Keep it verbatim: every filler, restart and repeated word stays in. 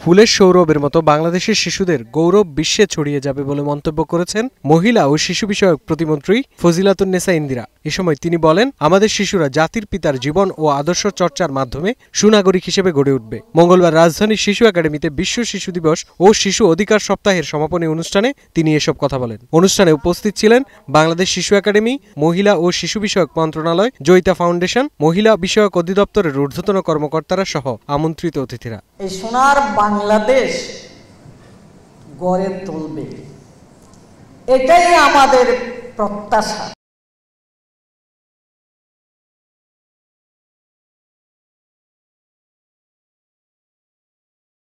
ফুলের সৌরভের মতো বাংলাদেশের শিশুদের গৌরব বিশ্বে ছড়িয়ে যাবে বলে মন্তব্য করেছেন মহিলা ও শিশু বিষয়ক প্রতিমন্ত্রী ফজিলাতুন্নেসা ইন্দিরা। এ সময় তিনি বলেন, আমাদের শিশুরা জাতির পিতার জীবন ও আদর্শ চর্চার মাধ্যমে সুনাগরিক হিসেবে গড়ে উঠবে। মঙ্গলবার রাজধানীর শিশু একাডেমিতে বিশ্ব শিশু দিবস ও শিশু অধিকার সপ্তাহের সমাপনী অনুষ্ঠানে তিনি এসব কথা বলেন। অনুষ্ঠানে উপস্থিত ছিলেন বাংলাদেশ শিশু একাডেমি, মহিলা ও শিশু বিষয়ক মন্ত্রণালয়, জয়িতা ফাউন্ডেশন, মহিলা বিষয়ক অধিদপ্তরের ঊর্ধ্বতন কর্মকর্তারা সহ আমন্ত্রিত অতিথিরা। এই সোনার বাংলাদেশ গড়ে তুলবে, এটাই আমাদের প্রত্যাশা।